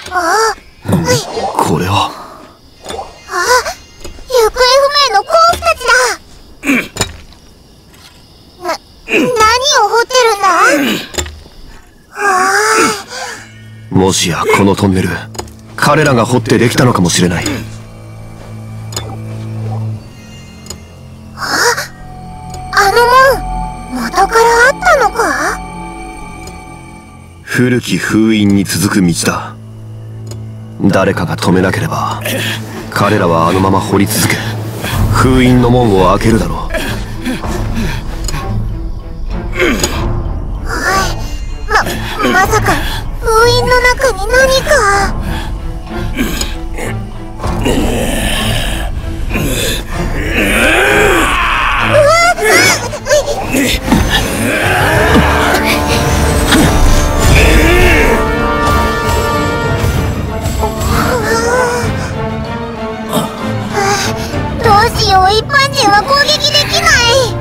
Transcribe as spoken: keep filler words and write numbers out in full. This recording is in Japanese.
あ、 うん、これは。 あ、行方不明の鉱夫たちだ。な、何を掘ってるんだ。ああ、もしやこのトンネル、彼らが掘ってできたのかもしれない。 あ、あの門、元からあったのか。 古き封印に続く道だ。誰かが止めなければ彼らはあのまま掘り続け、封印の門を開けるだろう。 はい、ま、まさか封印の中に何か。うわっ、どうしよう、一般人は攻撃できない。